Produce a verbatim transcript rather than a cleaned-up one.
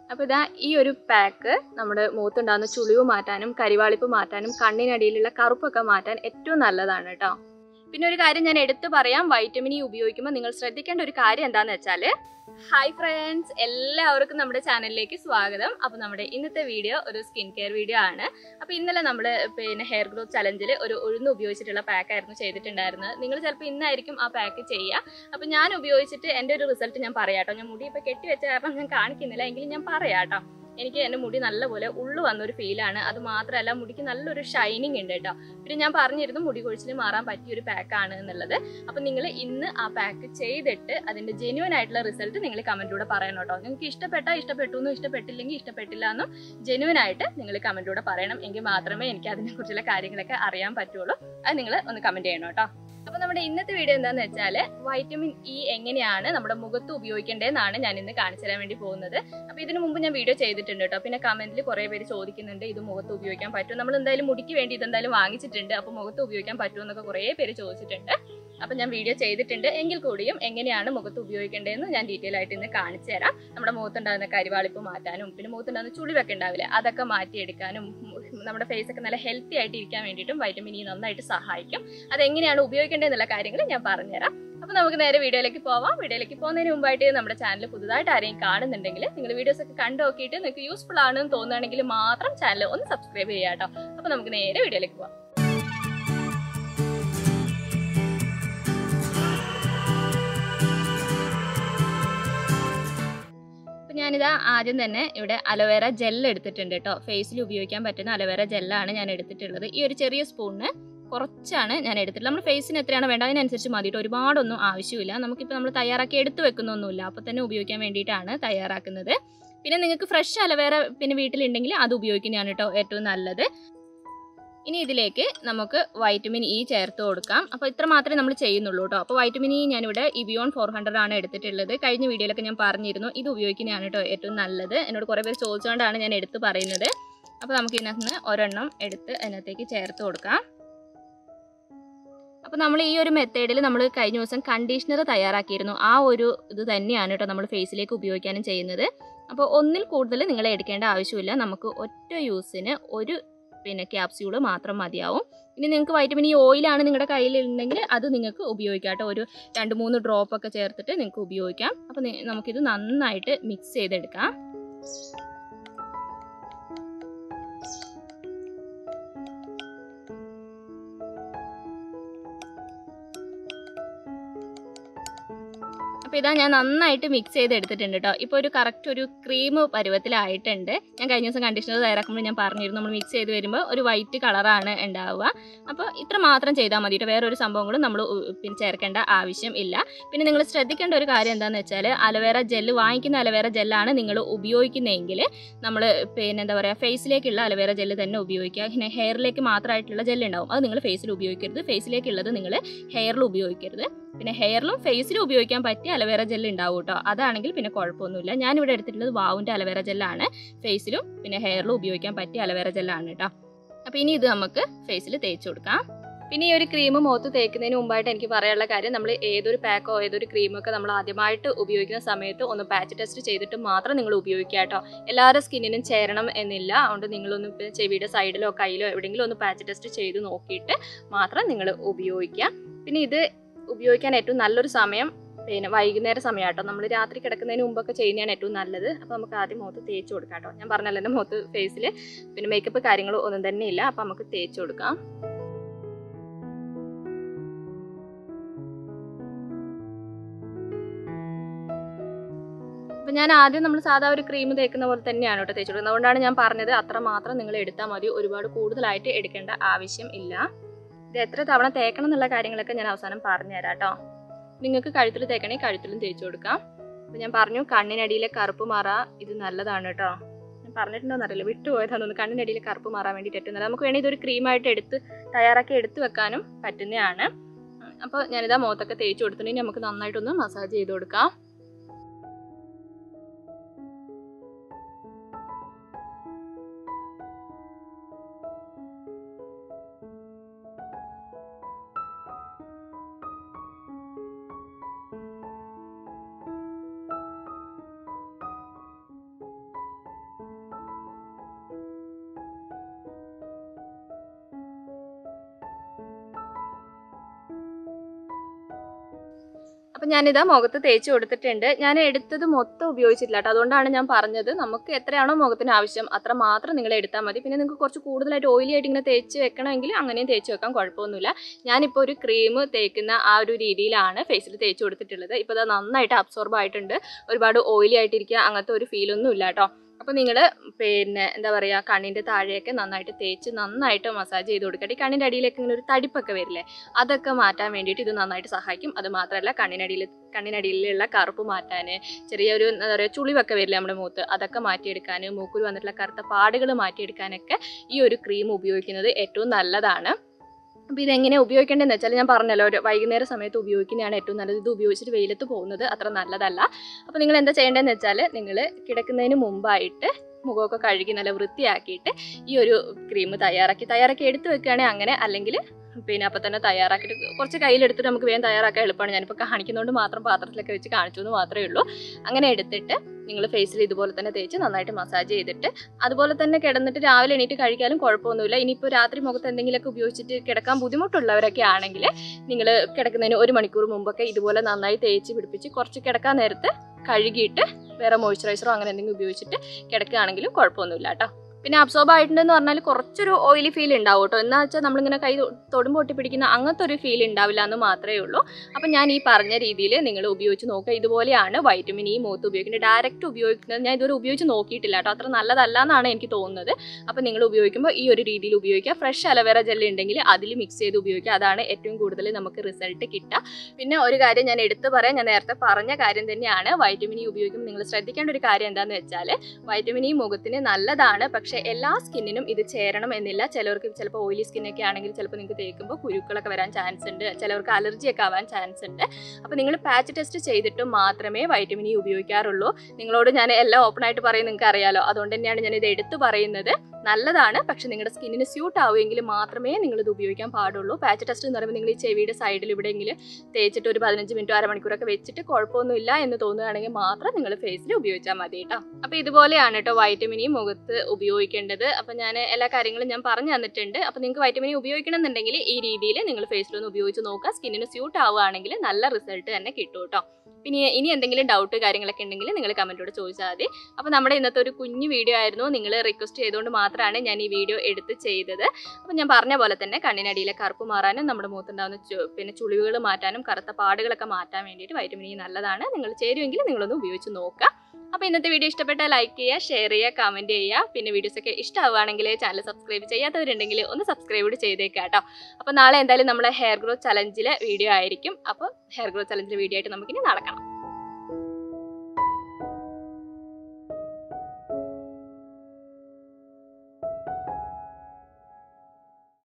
അപ്പോൾ ഇതാ ഈ ഒരു പാക്ക് നമ്മുടെ മുഖത്തുണ്ടാകുന്ന ചുളിവ് മാറ്റാനും കരിവാളിപ്പ് മാറ്റാനും കണ്ണിനടിയിലുള്ള കറുപ്പൊക്കെ മാറ്റാൻ ഏറ്റവും നല്ലതാണ് കേട്ടോ. പിന്നെ ഒരു കാര്യം ഞാൻ എടുത്തു പറയാം, വൈറ്റമിൻ ഇ ഉപയോഗിക്കുമ്പോൾ നിങ്ങൾ ശ്രദ്ധിക്കേണ്ട ഒരു കാര്യം എന്താണെന്ന് വെച്ചാൽ, ഹായ് ഫ്രണ്ട്സ്, എല്ലാവർക്കും നമ്മുടെ ചാനലിലേക്ക് സ്വാഗതം. അപ്പോൾ നമ്മുടെ ഇന്നത്തെ വീഡിയോ ഒരു സ്കിൻ കെയർ വീഡിയോ ആണ്. അപ്പോൾ ഇന്നലെ നമ്മൾ പിന്നെ ഹെയർ ഗ്രോത്ത് ചലഞ്ചിൽ ഒരു ഉഴുന്ന് ഉപയോഗിച്ചിട്ടുള്ള പാക്കായിരുന്നു ചെയ്തിട്ടുണ്ടായിരുന്നത്. നിങ്ങൾ ചിലപ്പോൾ ഇന്നായിരിക്കും ആ പാക്ക് ചെയ്യുക. അപ്പോൾ ഞാൻ ഉപയോഗിച്ചിട്ട് എൻ്റെ ഒരു റിസൾട്ട് ഞാൻ പറയാം കേട്ടോ. ഞാൻ മുടി ഇപ്പോൾ കെട്ടി വെച്ച കാരണം ഞാൻ കാണിക്കുന്നില്ല, എങ്കിലും ഞാൻ പറയാം കേട്ടോ. എനിക്ക് എൻ്റെ മുടി നല്ലപോലെ ഉള്ളു വന്നൊരു ഫീലാണ്. അത് മാത്രമല്ല മുടിക്ക് നല്ലൊരു ഷൈനിങ് ഉണ്ട് കേട്ടോ. പിന്നെ ഞാൻ പറഞ്ഞിരുന്നു മുടി കൊഴിച്ചിൽ മാറാൻ പറ്റിയൊരു പാക്കാണ് എന്നുള്ളത്. അപ്പം നിങ്ങൾ ഇന്ന് ആ പാക്ക് ചെയ്തിട്ട് അതിൻ്റെ ജെന്യുവൻ ആയിട്ടുള്ള റിസൾട്ട് നിങ്ങൾ കമൻറ്റിലൂടെ പറയണം കേട്ടോ. നിങ്ങൾക്ക് ഇഷ്ടപ്പെട്ടാൽ ഇഷ്ടപ്പെട്ടു എന്നും ഇഷ്ടപ്പെട്ടില്ലെങ്കിൽ ഇഷ്ടപ്പെട്ടില്ല എന്നും ജെന്യുവൻ ആയിട്ട് നിങ്ങൾ കമൻറ്റിലൂടെ പറയണം. എങ്കിൽ മാത്രമേ എനിക്ക് അതിനെക്കുറിച്ചുള്ള കാര്യങ്ങളൊക്കെ അറിയാൻ പറ്റുള്ളൂ. അത് നിങ്ങൾ ഒന്ന് കമൻറ്റ് ചെയ്യണം കേട്ടോ. അപ്പോൾ നമ്മുടെ ഇന്നത്തെ വീഡിയോ എന്താണെന്ന് വെച്ചാൽ, വൈറ്റമിൻ ഇ എങ്ങനെയാണ് നമ്മുടെ മുഖത്ത് ഉപയോഗിക്കേണ്ടതെന്നാണ് ഞാൻ ഇന്ന് കാണിച്ചു തരാൻ വേണ്ടി പോകുന്നത്. അപ്പോൾ ഇതിനു മുമ്പ് ഞാൻ വീഡിയോ ചെയ്തിട്ടുണ്ട് കേട്ടോ. പിന്നെ കമന്റിൽ കുറേ പേര് ചോദിക്കുന്നുണ്ട് ഇത് മുഖത്ത് ഉപയോഗിക്കാൻ പറ്റും. നമ്മൾ എന്തായാലും മുടിക്ക് വേണ്ടി ഇതെന്തായാലും വാങ്ങിച്ചിട്ടുണ്ട്, അപ്പോൾ മുഖത്ത് ഉപയോഗിക്കാൻ പറ്റുമെന്നൊക്കെ കുറേ പേര് ചോദിച്ചിട്ടുണ്ട്. അപ്പം ഞാൻ വീഡിയോ ചെയ്തിട്ടുണ്ട്. എങ്കിൽ കൂടിയും എങ്ങനെയാണ് മുഖത്ത് ഉപയോഗിക്കേണ്ടതെന്ന് ഞാൻ ഡീറ്റെയിൽ ആയിട്ട് ഇന്ന് കാണിച്ചു തരാം. നമ്മുടെ മുഖത്തുണ്ടാകുന്ന കരിവാളിപ്പ് മാറ്റാനും പിന്നെ മുഖത്തുണ്ടാകുന്ന ചുളിവൊക്കെ ഉണ്ടാവില്ലേ, അതൊക്കെ മാറ്റിയെടുക്കാനും നമ്മുടെ ഫേസ് ഒക്കെ നല്ല ഹെൽത്തി ആയിട്ട് ഇരിക്കാൻ വേണ്ടിയിട്ടും വൈറ്റമിൻ ഇ നന്നായിട്ട് സഹായിക്കും. അതെങ്ങനെയാണ് ഉപയോഗിക്കേണ്ടതെന്നുള്ള കാര്യങ്ങൾ ഞാൻ പറഞ്ഞുതരാം. അപ്പോൾ നമുക്ക് നേരെ വീഡിയോയിലേക്ക് പോവാം. വീഡിയോയിലേക്ക് പോകുന്നതിന് മുമ്പായിട്ട് നമ്മുടെ ചാനൽ പുതുതായിട്ട് ആരെയും കാണുന്നുണ്ടെങ്കിൽ നിങ്ങൾ വീഡിയോസ് ഒക്കെ കണ്ടു നോക്കിയിട്ട് നിങ്ങൾക്ക് യൂസ്ഫുൾ ആണെന്ന് തോന്നുകയാണെങ്കിൽ മാത്രം ചാനൽ ഒന്ന് സബ്സ്ക്രൈബ് ചെയ്യാം കേട്ടോ. അപ്പോൾ നമുക്ക് നേരെ വീഡിയോയിലേക്ക് പോവാം. ഞാനിതാ ആദ്യം തന്നെ ഇവിടെ അലോവേറ ജെൽ എടുത്തിട്ടുണ്ട് കേട്ടോ. ഫേസിൽ ഉപയോഗിക്കാൻ പറ്റുന്ന അലോവേറ ജെല്ലാണ് ഞാൻ എടുത്തിട്ടുള്ളത്. ഈ ഒരു ചെറിയ സ്പൂണിന് കുറച്ചാണ് ഞാൻ എടുത്തിട്ടുള്ളത്. നമ്മുടെ ഫേസിന് എത്രയാണ് വേണ്ടത് അതിനനുസരിച്ച് മതിയിട്ട് ഒരുപാടൊന്നും ആവശ്യമില്ല. നമുക്കിപ്പോൾ നമ്മൾ തയ്യാറാക്കി എടുത്ത് വെക്കുന്നൊന്നുമില്ല, അപ്പോൾ തന്നെ ഉപയോഗിക്കാൻ വേണ്ടിയിട്ടാണ് തയ്യാറാക്കുന്നത്. പിന്നെ നിങ്ങൾക്ക് ഫ്രഷ് അലോവേറ പിന്നെ വീട്ടിലുണ്ടെങ്കിൽ അത് ഉപയോഗിക്കുന്നതാണ് കേട്ടോ ഏറ്റവും നല്ലത്. ഇനി ഇതിലേക്ക് നമുക്ക് വൈറ്റമിൻ ഇ ചേർത്ത് കൊടുക്കാം. അപ്പോൾ ഇത്ര മാത്രമേ നമ്മൾ ചെയ്യുന്നുള്ളൂ കേട്ടോ. അപ്പോൾ വൈറ്റമിൻ ഇ ഞാനിവിടെ ഇബിയോൺ ഫോർ ഹൺഡ്രഡ് ആണ് എടുത്തിട്ടുള്ളത്. കഴിഞ്ഞ വീഡിയോയിലൊക്കെ ഞാൻ പറഞ്ഞിരുന്നു ഇത് ഉപയോഗിക്കുന്നതാണ് കേട്ടോ ഏറ്റവും നല്ലത്. എന്നോട് കുറേ പേര് ചോദിച്ചുകൊണ്ടാണ് ഞാൻ എടുത്ത് പറയുന്നത്. അപ്പോൾ നമുക്ക് ഇതിനകത്ത് ഒരെണ്ണം എടുത്ത് അതിനകത്തേക്ക് ചേർത്ത് കൊടുക്കാം. അപ്പോൾ നമ്മൾ ഈ ഒരു മെത്തേഡിൽ നമ്മൾ കഴിഞ്ഞ ദിവസം കണ്ടീഷണർ തയ്യാറാക്കിയിരുന്നു. ആ ഒരു ഇത് തന്നെയാണ് കേട്ടോ നമ്മൾ ഫേസിലേക്ക് ഉപയോഗിക്കാനും ചെയ്യുന്നത്. അപ്പോൾ ഒന്നിൽ കൂടുതൽ നിങ്ങൾ എടുക്കേണ്ട ആവശ്യമില്ല. നമുക്ക് ഒറ്റ യൂസിന് ഒരു പിന്നെ ക്യാപ്സ്യൂള് മാത്രം മതിയാവും. ഇനി നിങ്ങൾക്ക് വൈറ്റമിൻ ഇ ഓയിലാണ് നിങ്ങളുടെ കയ്യിലുണ്ടെങ്കിൽ അത് നിങ്ങൾക്ക് ഉപയോഗിക്കാം കേട്ടോ. ഒരു രണ്ട് മൂന്ന് ഡ്രോപ്പ് ഒക്കെ ചേർത്തിട്ട് നിങ്ങൾക്ക് ഉപയോഗിക്കാം. അപ്പോൾ നമുക്കിത് നന്നായിട്ട് മിക്സ് ചെയ്തെടുക്കാം. അപ്പോൾ ഇതാ ഞാൻ നന്നായിട്ട് മിക്സ് ചെയ്ത് എടുത്തിട്ടുണ്ട് കേട്ടോ. ഇപ്പോൾ ഒരു കറക്റ്റ് ഒരു ക്രീം പരുവത്തിലായിട്ടുണ്ട്. ഞാൻ കഴിഞ്ഞ ദിവസം കണ്ടീഷണർ തയ്യാറാക്കുമ്പോൾ ഞാൻ പറഞ്ഞിരുന്നു നമ്മൾ മിക്സ് ചെയ്ത് വരുമ്പോൾ ഒരു വൈറ്റ് കളറാണ് ഉണ്ടാവുക. അപ്പോൾ ഇത്ര മാത്രം ചെയ്താൽ മതി കേട്ടോ. വേറൊരു സംഭവങ്ങളും നമ്മൾ പിന്നെ ചേർക്കേണ്ട ആവശ്യം ഇല്ല. പിന്നെ നിങ്ങൾ ശ്രദ്ധിക്കേണ്ട ഒരു കാര്യം എന്താണെന്ന് വെച്ചാൽ, അലോവേറ ജെല്ല് വാങ്ങിക്കുന്ന അലോവേറ ജെല്ലാണ് നിങ്ങൾ ഉപയോഗിക്കുന്നതെങ്കിൽ നമ്മൾ പിന്നെ എന്താ പറയുക ഫേസിലേക്കുള്ള അലോവേറ ജെല്ല് തന്നെ ഉപയോഗിക്കുക. പിന്നെ ഹെയറിലേക്ക് മാത്രമായിട്ടുള്ള ജെല്ല് ഉണ്ടാവും, അത് നിങ്ങൾ ഫേസിൽ ഉപയോഗിക്കരുത്. ഫേസിലേക്കുള്ളത് നിങ്ങൾ ഹെയറിൽ ഉപയോഗിക്കരുത്. പിന്നെ ഹെയറിലും ഫേസിലും ഉപയോഗിക്കാൻ പറ്റിയ അലോവേറ ജെല്ല് ഉണ്ടാവും കേട്ടോ. അതാണെങ്കിൽ പിന്നെ കുഴപ്പമൊന്നുമില്ല. ഞാനിവിടെ എടുത്തിട്ടുള്ളത് വാവിൻ്റെ അലോവേറ ജെല്ലാണ്. ഫേസിലും പിന്നെ ഹെയറിലും ഉപയോഗിക്കാൻ പറ്റിയ അലോവേറ ജെല്ലാണ് കേട്ടോ. അപ്പോൾ ഇനി ഇത് നമുക്ക് ഫേസിൽ തേച്ച് കൊടുക്കാം. പിന്നെ ഈ ഒരു ക്രീം മുഖത്ത് തേക്കുന്നതിന് മുമ്പായിട്ട് എനിക്ക് പറയാനുള്ള കാര്യം, നമ്മൾ ഏതൊരു പാക്കോ ഏതൊരു ക്രീമൊക്കെ നമ്മൾ ആദ്യമായിട്ട് ഉപയോഗിക്കുന്ന സമയത്ത് ഒന്ന് പാച്ച് ടെസ്റ്റ് ചെയ്തിട്ട് മാത്രം നിങ്ങൾ ഉപയോഗിക്കുക കേട്ടോ. എല്ലാവരുടെ സ്കിന്നിനും ചേരണം എന്നില്ല. അതുകൊണ്ട് നിങ്ങളൊന്ന് ചെവിയുടെ സൈഡിലോ കയ്യിലോ എവിടെയെങ്കിലും ഒന്ന് പാച്ച് ടെസ്റ്റ് ചെയ്ത് നോക്കിയിട്ട് മാത്രം നിങ്ങൾ ഉപയോഗിക്കുക. പിന്നെ ഇത് ഉപയോഗിക്കാൻ ഏറ്റവും നല്ലൊരു സമയം പിന്നെ വൈകുന്നേര സമയം കേട്ടോ. നമ്മൾ രാത്രി കിടക്കുന്നതിന് മുമ്പൊക്കെ ചെയ്യുന്നതാണ് ഏറ്റവും നല്ലത്. അപ്പോൾ നമുക്ക് ആദ്യം മുഖത്ത് തേച്ച് കൊടുക്കാം കേട്ടോ. ഞാൻ പറഞ്ഞല്ലോ എൻ്റെ മുഖത്ത് ഫേസിൽ പിന്നെ മേക്കപ്പ് കാര്യങ്ങളോ ഒന്നും തന്നെ ഇല്ല. അപ്പോൾ നമുക്ക് തേച്ച് കൊടുക്കാം. അപ്പോൾ ഞാൻ ആദ്യം നമ്മൾ സാധാ ഒരു ക്രീം തേക്കുന്ന പോലെ തന്നെയാണ് കേട്ടോ തേച്ച് കൊടുക്കുന്നത്. അതുകൊണ്ടാണ് ഞാൻ പറഞ്ഞത് അത്ര മാത്രം നിങ്ങൾ എടുത്താൽ മതി, ഒരുപാട് കൂടുതലായിട്ട് എടുക്കേണ്ട ആവശ്യം ഇല്ല. ഇത് എത്ര തവണ തേക്കണം എന്നുള്ള കാര്യങ്ങളൊക്കെ ഞാൻ അവസാനം പറഞ്ഞുതരാം കേട്ടോ. നിങ്ങൾക്ക് കഴുത്തിൽ തേക്കണമെങ്കിൽ കഴുത്തിലും തേച്ച് കൊടുക്കാം. അപ്പോൾ ഞാൻ പറഞ്ഞു കണ്ണിനടിയിലെ കറുപ്പ് മാറാൻ ഇത് നല്ലതാണ് കേട്ടോ. ഞാൻ പറഞ്ഞിട്ടുണ്ടോയെന്ന് അറിയില്ല, വിട്ടുപോയതാണെന്ന് തോന്നുന്നു. കണ്ണിനടിയിലെ കറുപ്പ് മാറാൻ വേണ്ടിയിട്ട് ഏറ്റവും നല്ലത്. നമുക്ക് വേണമെങ്കിൽ ഇതൊരു ക്രീമായിട്ട് എടുത്ത് തയ്യാറാക്കി എടുത്ത് വെക്കാനും പറ്റുന്നതാണ്. അപ്പോൾ ഞാനിതാ മുഖത്തൊക്കെ തേച്ച് കൊടുത്തിട്ടുണ്ടെങ്കിൽ നമുക്ക് നന്നായിട്ടൊന്ന് മസാജ് ചെയ്ത് കൊടുക്കാം. അപ്പം ഞാനിതാ മുഖത്ത് തേച്ച് കൊടുത്തിട്ടുണ്ട്. ഞാൻ എടുത്തത് മൊത്തം ഉപയോഗിച്ചിട്ടില്ല കേട്ടോ. അതുകൊണ്ടാണ് ഞാൻ പറഞ്ഞത് നമുക്ക് എത്രയാണോ മുഖത്തിന് ആവശ്യം അത്ര മാത്രം നിങ്ങൾ എടുത്താൽ മതി. പിന്നെ നിങ്ങൾക്ക് കുറച്ച് കൂടുതലായിട്ട് ഓയിലി ആയിട്ട് ഇങ്ങനെ തേച്ച് വെക്കണമെങ്കിൽ അങ്ങനെയും തേച്ച് വെക്കാൻ കുഴപ്പമൊന്നുമില്ല. ഞാനിപ്പോൾ ഒരു ക്രീം തേക്കുന്ന ആ ഒരു രീതിയിലാണ് ഫേസിൽ തേച്ച് കൊടുത്തിട്ടുള്ളത്. ഇപ്പോൾ അത് നന്നായിട്ട് അബ്സോർബ് ആയിട്ടുണ്ട്. ഒരുപാട് ഓയിലി ആയിട്ടിരിക്കുക അങ്ങനത്തെ ഒരു ഫീലൊന്നും ഇല്ല കേട്ടോ. അപ്പോൾ നിങ്ങൾ പിന്നെ എന്താ പറയുക കണ്ണിൻ്റെ താഴെയൊക്കെ നന്നായിട്ട് തേച്ച് നന്നായിട്ട് മസാജ് ചെയ്ത് കൊടുക്കട്ടെ. ഈ കണ്ണിൻ്റെ അടിയിലേക്ക് ഇങ്ങനെ ഒരു തടിപ്പൊക്കെ വരില്ലേ, അതൊക്കെ മാറ്റാൻ വേണ്ടിയിട്ട് ഇത് നന്നായിട്ട് സഹായിക്കും. അത് മാത്രമല്ല കണ്ണിനടിയിൽ കണ്ണിനടിയിലുള്ള കറുപ്പ് മാറ്റാൻ, ചെറിയൊരു എന്താ പറയുക ചുളിവൊക്കെ വരില്ലേ നമ്മുടെ മുഖത്ത്, അതൊക്കെ മാറ്റിയെടുക്കാൻ, മൂക്കിൽ വന്നിട്ടുള്ള കറുത്ത പാടുകൾ മാറ്റിയെടുക്കാനൊക്കെ ഈ ഒരു ക്രീം ഉപയോഗിക്കുന്നത് ഏറ്റവും നല്ലതാണ്. അപ്പോൾ ഇതെങ്ങനെ ഉപയോഗിക്കേണ്ടതെന്ന് വെച്ചാൽ ഞാൻ പറഞ്ഞല്ലോ, ഒരു വൈകുന്നേര സമയത്ത് ഉപയോഗിക്കുന്നതാണ് ഏറ്റവും നല്ലത്. ഇത് ഉപയോഗിച്ചിട്ട് വെയിലത്ത് പോകുന്നത് അത്ര നല്ലതല്ല. അപ്പോൾ നിങ്ങൾ എന്താ ചെയ്യേണ്ടതെന്ന് വെച്ചാൽ നിങ്ങൾ കിടക്കുന്നതിന് മുമ്പായിട്ട് മുഖമൊക്കെ കഴുകി നല്ല വൃത്തിയാക്കിയിട്ട് ഈ ഒരു ക്രീം തയ്യാറാക്കി തയ്യാറാക്കി എടുത്ത് വെക്കുകയാണെങ്കിൽ അങ്ങനെ, അല്ലെങ്കിൽ പിന്നെ അപ്പം തന്നെ തയ്യാറാക്കിയിട്ട് കുറച്ച് കയ്യിലെടുത്തിട്ട് നമുക്ക് വേഗം തയ്യാറാക്കാൻ എളുപ്പമാണ്. ഞാനിപ്പോൾ കാണിക്കുന്നതുകൊണ്ട് മാത്രം പാത്രത്തിലൊക്കെ വെച്ച് കാണിച്ചു എന്ന് മാത്രമേ ഉള്ളൂ. അങ്ങനെ എടുത്തിട്ട് നിങ്ങൾ ഫേസിൽ ഇതുപോലെ തന്നെ തേച്ച് നന്നായിട്ട് മസാജ് ചെയ്തിട്ട് അതുപോലെ തന്നെ കിടന്നിട്ട് രാവിലെ എണീറ്റ് കഴിക്കാനും കുഴപ്പമൊന്നുമില്ല. ഇനിയിപ്പോൾ രാത്രി മുഖത്ത് എന്തെങ്കിലുമൊക്കെ ഉപയോഗിച്ചിട്ട് കിടക്കാൻ ബുദ്ധിമുട്ടുള്ളവരൊക്കെ ആണെങ്കിൽ നിങ്ങൾ കിടക്കുന്നതിന് ഒരു മണിക്കൂർ മുമ്പൊക്കെ ഇതുപോലെ നന്നായി തേച്ച് പിടിപ്പിച്ച് കുറച്ച് കിടക്കാൻ നേരത്ത് കഴുകിയിട്ട് വേറെ മോയ്സ്ചറൈസറോ അങ്ങനെ എന്തെങ്കിലും ഉപയോഗിച്ചിട്ട് കിടക്കുകയാണെങ്കിലും കുഴപ്പമൊന്നുമില്ല കേട്ടോ. പിന്നെ അബ്സോർബ് ആയിട്ടുണ്ടെന്ന് പറഞ്ഞാൽ കുറച്ചൊരു ഓയിലി ഫീൽ ഉണ്ടാവും കേട്ടോ. എന്നാ വെച്ചാൽ നമ്മളിങ്ങനെ കൈ തൊടുമ്പോൾ ഒട്ടിപ്പിടിക്കുന്ന അങ്ങനത്തെ ഒരു ഫീൽ ഉണ്ടാവില്ല എന്ന് മാത്രമേ ഉള്ളൂ. അപ്പം ഞാൻ ഈ പറഞ്ഞ രീതിയിൽ നിങ്ങൾ ഉപയോഗിച്ച് നോക്കുക. ഇതുപോലെയാണ് വൈറ്റമിൻ ഇ മുഖത്ത് ഉപയോഗിക്കുന്നത്. ഡയറക്റ്റ് ഉപയോഗിക്കുന്നത് ഞാൻ ഇതുവരെ ഉപയോഗിച്ച് നോക്കിയിട്ടില്ല കേട്ടോ. അത്ര നല്ലതല്ല എന്നാണ് എനിക്ക് തോന്നുന്നത്. അപ്പം നിങ്ങൾ ഉപയോഗിക്കുമ്പോൾ ഈ ഒരു രീതിയിൽ ഉപയോഗിക്കുക. ഫ്രഷ് അലവേറ ജെൽ ഉണ്ടെങ്കിൽ അതിൽ മിക്സ് ചെയ്ത് ഉപയോഗിക്കുക. അതാണ് ഏറ്റവും കൂടുതൽ നമുക്ക് റിസൾട്ട് കിട്ടുക. പിന്നെ ഒരു കാര്യം ഞാൻ എടുത്ത് പറയാം, ഞാൻ നേരത്തെ പറഞ്ഞ കാര്യം തന്നെയാണ്. വൈറ്റമിൻ ഇ ഉപയോഗിക്കുമ്പോൾ നിങ്ങൾ ശ്രദ്ധിക്കേണ്ട ഒരു കാര്യം എന്താണെന്ന് വെച്ചാൽ വൈറ്റമിൻ ഇ മുഖത്തിന് നല്ലതാണ്. പക്ഷേ എല്ലാ സ്കിന്നിനും ഇത് ചേരണം എന്നില്ല. ചിലവർക്ക് ചിലപ്പോൾ ഓയിലി സ്കിന്നൊക്കെ ആണെങ്കിൽ ചിലപ്പോൾ നിങ്ങൾക്ക് തേക്കുമ്പോൾ കുരുക്കളൊക്കെ വരാൻ ചാൻസ് ഉണ്ട്. ചിലവർക്ക് അലർജിയൊക്കെ ആവാൻ ചാൻസ് ഉണ്ട്. അപ്പോൾ നിങ്ങൾ പാച്ച് ടെസ്റ്റ് ചെയ്തിട്ട് മാത്രമേ വൈറ്റമിൻ ഇ ഉപയോഗിക്കാറുള്ളൂ. നിങ്ങളോട് ഞാൻ എല്ലാം ഓപ്പൺ ആയിട്ട് പറയും, നിങ്ങൾക്ക് അറിയാലോ. അതുകൊണ്ട് തന്നെയാണ് ഞാൻ ഇത് എടുത്തു പറയുന്നത്. നല്ലതാണ്, പക്ഷെ നിങ്ങളുടെ സ്കിന്നിന് സ്യൂട്ട് ആവുമെങ്കിൽ മാത്രമേ നിങ്ങളിത് ഉപയോഗിക്കാൻ പാടുള്ളൂ. പാച്ച് ടെസ്റ്റ് എന്ന് പറയുമ്പോൾ നിങ്ങൾ ഈ ചെവിയുടെ സൈഡിൽ ഇവിടെയെങ്കിലും തേച്ചിട്ട് ഒരു പതിനഞ്ച് മിനിറ്റ് അരമണിക്കൂറൊക്കെ വെച്ചിട്ട് കുഴപ്പമൊന്നുമില്ല എന്ന് തോന്നുകയാണെങ്കിൽ മാത്രം നിങ്ങൾ ഫേസിൽ ഉപയോഗിച്ചാൽ മതി കേട്ടോ. അപ്പോൾ ഇതുപോലെയാണ് കേട്ടോ വൈറ്റമിൻ ഇ മുഖത്ത് ഉപയോഗിക്കേണ്ടത്. അപ്പോൾ ഞാൻ എല്ലാ കാര്യങ്ങളും ഞാൻ പറഞ്ഞു തന്നിട്ടുണ്ട്. അപ്പോൾ നിങ്ങൾക്ക് വൈറ്റമിൻ ഇ ഉപയോഗിക്കണം എന്നുണ്ടെങ്കിൽ ഈ രീതിയിൽ നിങ്ങൾ ഫേസിലൊന്ന് ഉപയോഗിച്ച് നോക്കുക. സ്കിന്നിന് സ്യൂട്ട് ആവുകയാണെങ്കിൽ നല്ല റിസൾട്ട് തന്നെ കിട്ടും കേട്ടോ. പിന്നെ ഇനി എന്തെങ്കിലും ഡൗട്ട് കാര്യങ്ങളൊക്കെ ഉണ്ടെങ്കിൽ നിങ്ങൾ കമൻറ്റോട് ചോദിച്ചാൽ മതി. അപ്പോൾ നമ്മുടെ ഇന്നത്തെ ഒരു കുഞ്ഞു വീഡിയോ ആയിരുന്നു. നിങ്ങൾ റിക്വസ്റ്റ് ചെയ്തുകൊണ്ട് മാത്രമാണ് ഞാൻ ഈ വീഡിയോ എടുത്ത് ചെയ്തത്. അപ്പോൾ ഞാൻ പറഞ്ഞ പോലെ തന്നെ കണ്ണിനടിയിലെ കറുപ്പ് മാറാനും നമ്മുടെ മുഖത്തുണ്ടാകുന്ന പിന്നെ ചുളിവുകൾ മാറ്റാനും കറുത്ത പാടുകളൊക്കെ മാറ്റാൻ വേണ്ടിയിട്ട് വൈറ്റമിൻ ഇ നല്ലതാണ്. നിങ്ങൾ ചേരുമെങ്കിൽ നിങ്ങളൊന്ന് ഉപയോഗിച്ച് നോക്കുക. അപ്പോൾ ഇന്നത്തെ വീഡിയോ ഇഷ്ടപ്പെട്ടാൽ ലൈക്ക് ചെയ്യുക, ഷെയർ ചെയ്യുക, കമൻറ്റ് ചെയ്യുക. പിന്നെ വീഡിയോസൊക്കെ ഇഷ്ടമാവുകയാണെങ്കിൽ ചാനൽ സബ്സ്ക്രൈബ് ചെയ്യാത്തവരുണ്ടെങ്കിൽ ഒന്ന് സബ്സ്ക്രൈബ് ചെയ്തേക്കാം കേട്ടോ. അപ്പോൾ നാളെ എന്തായാലും നമ്മുടെ ഹെയർ ഗ്രോത്ത് ചലഞ്ചിലെ വീഡിയോ ആയിരിക്കും. അപ്പോൾ ഹെയർ ഗ്രോത്ത് ചലഞ്ചിലെ വീഡിയോ ആയിട്ട് നമുക്കിനി നടക്കണം.